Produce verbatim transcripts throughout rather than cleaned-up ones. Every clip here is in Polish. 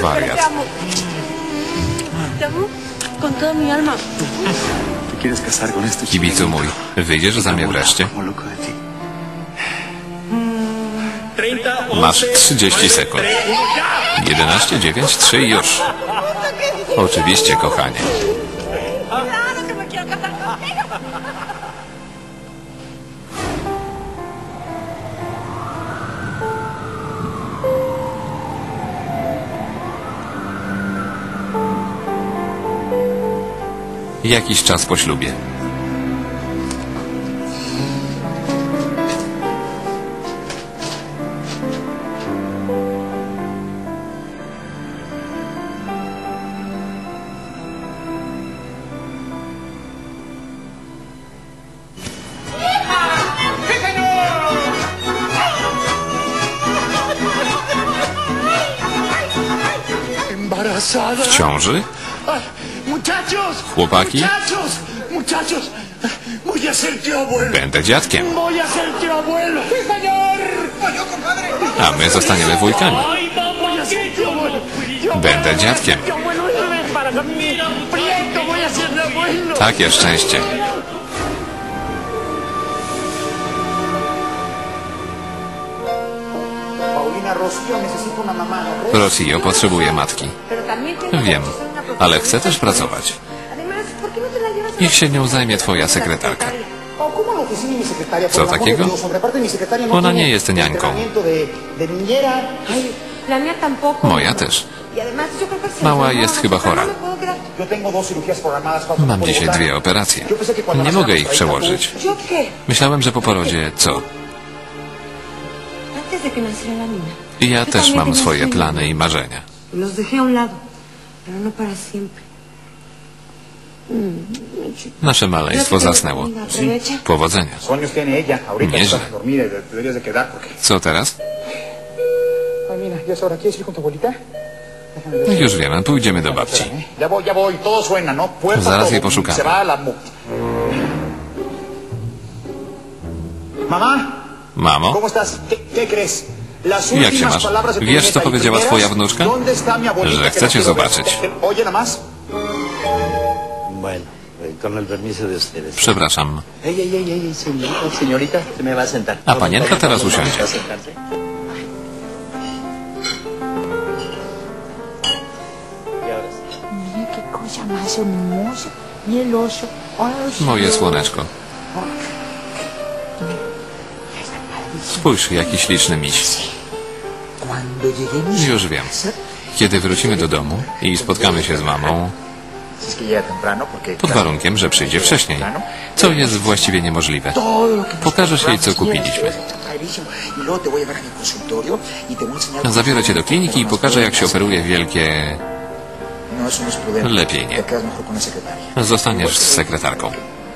Wariat. Kibicu mój, wyjdziesz za mnie wreszcie? Masz trzydzieści sekund. jedenaście, dziewięć, trzy i już. Oczywiście, kochanie. Jakiś czas po ślubie. W ciąży? Chłopaki? Będę dziadkiem. A my zostaniemy wujkami. Będę dziadkiem. Takie szczęście. Rocio potrzebuje matki. Wiem, ale chcę też pracować. Niech się nią zajmie twoja sekretarka. Co takiego? Ona nie jest niańką. Moja też. Mała jest chyba chora. Mam dzisiaj dwie operacje. Nie mogę ich przełożyć. Myślałem, że po porodzie co? Ja też mam swoje plany i marzenia. Nasze maleństwo zasnęło. Powodzenia. Nieźle. Co teraz? Już wiemy, pójdziemy do babci. Zaraz jej poszukamy. Mamo? Jak się masz? Wiesz, co powiedziała twoja wnuczka? Że chce cię zobaczyć. Przepraszam. A panienka teraz usiądzie. Moje słoneczko. Spójrz, jaki śliczny miś. Już wiem. Kiedy wrócimy do domu i spotkamy się z mamą, pod warunkiem, że przyjdzie wcześniej, co jest właściwie niemożliwe. Pokażesz jej, co kupiliśmy. Zabiorę cię do kliniki i pokażę, jak się operuje wielkie... Lepiej nie. Zostaniesz z sekretarką.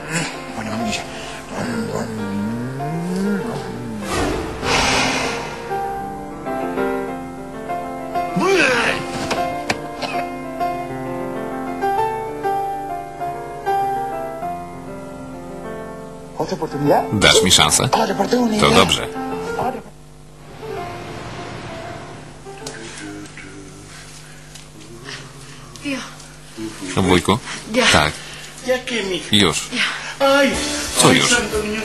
Dasz mi szansę? To dobrze. Wujku? Tak. Już. Co już?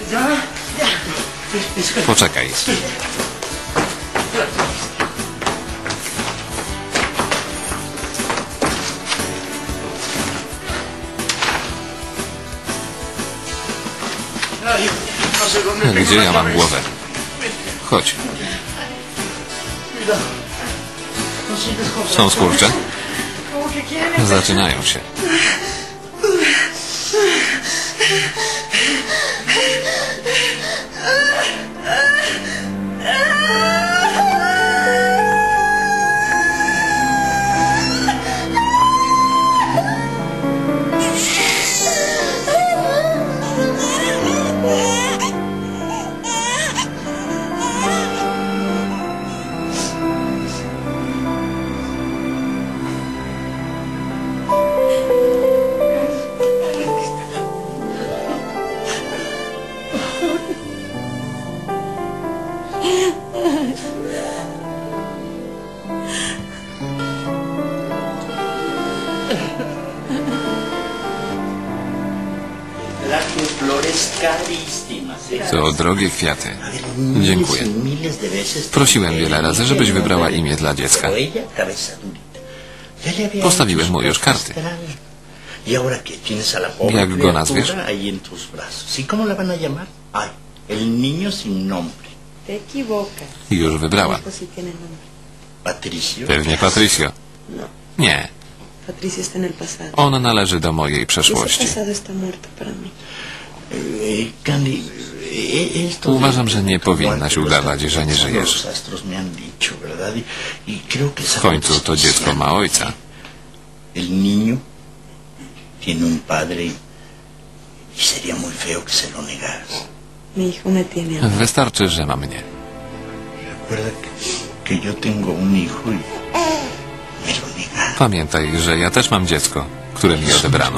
Poczekaj. Gdzie ja mam głowę? Chodź. Są skurcze? Zaczynają się. To drogie kwiaty. Dziękuję. Prosiłem wiele razy, żebyś wybrała imię dla dziecka. Postawiłem mu już karty. Jak go nazwiesz? Już wybrała. Pewnie Patricio. Nie. On należy do mojej przeszłości. Uważam, że nie powinnaś udawać, że nie żyjesz. W końcu to dziecko ma ojca. Wystarczy, że ma mnie. Pamiętaj, że ja też mam dziecko, które mi odebrano.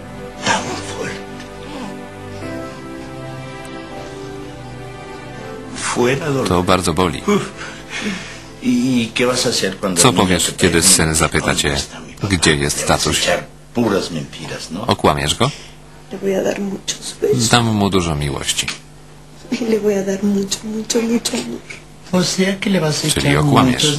To bardzo boli. Co powiesz, kiedy syn zapyta cię, gdzie jest tatuś? Okłamiesz go? Dam mu dużo miłości. Czyli okłamiesz.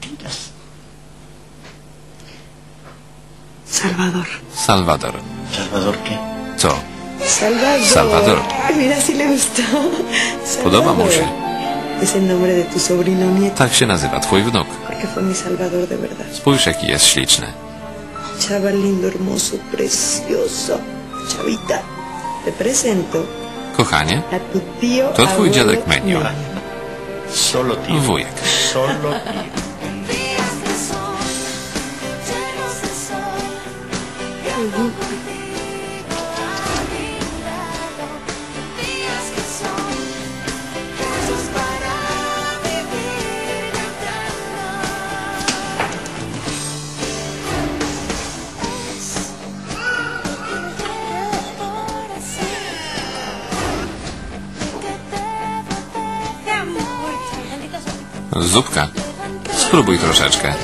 Salvador. Salvador. ¿Salvador qué? Co? Salvador. Salvador. Mira, si le gustó. Podoba mu się. Es el nombre de tu sobrino nieto. Tak się nazywa twój wnuk. Porque fue mi Salvador de verdad. Spójrz, jaki jest śliczny. Chaval lindo, hermoso, precioso. Chavita, te presento. Kochanie, A tu tío. to twój abuelo, dziadek Menio. Solo tío. Wujek. Solo tío. Zupka. Spróbuj troszeczkę.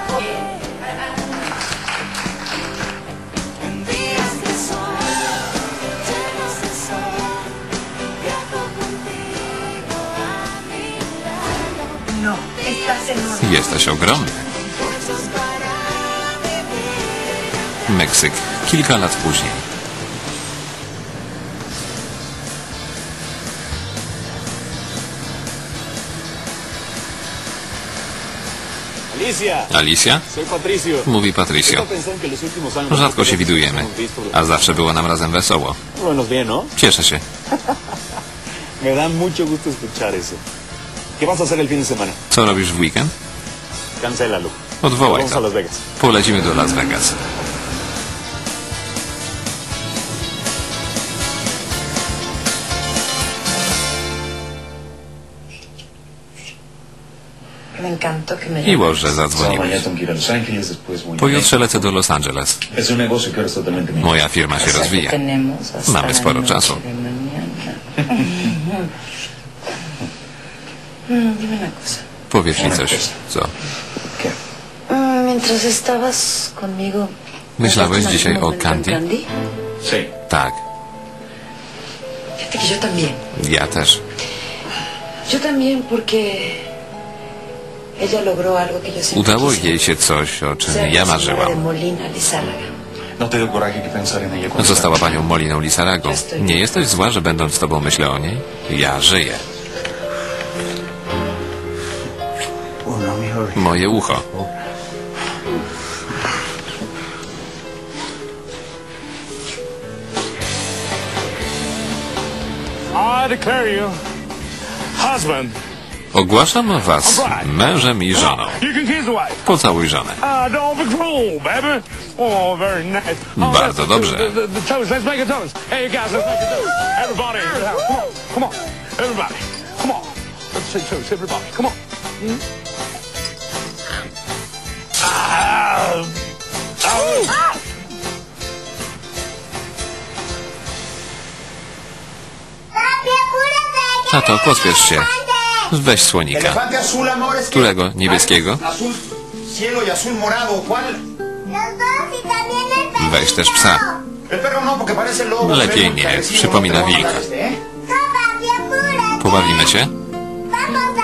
Jesteś ogromny. Meksyk. Kilka lat później. Alicia? Mówi Patricio. Rzadko się widujemy, a zawsze było nam razem wesoło. Cieszę się. Co robisz w weekend? Odwołaj to. Polecimy do Las Vegas. Miło, że zadzwoniłeś. Pojutrze lecę do Los Angeles. Moja firma się rozwija. Mamy sporo czasu. Powiedz mi coś. Co? Myślałeś dzisiaj o Candy? Tak. Ja też. Udało jej się coś, o czym ja marzyłam. Została panią Moliną Lizarragą. Nie jesteś zła, że będąc z tobą myślę o niej? Ja żyję. Moje ucho. Ogłaszam was mężem i żoną. Pocałuj żonę. Bardzo dobrze. Tato, pospiesz się. Weź słonika. Którego? Niebieskiego? Weź też psa. Lepiej nie, przypomina wilka. Pobawimy się?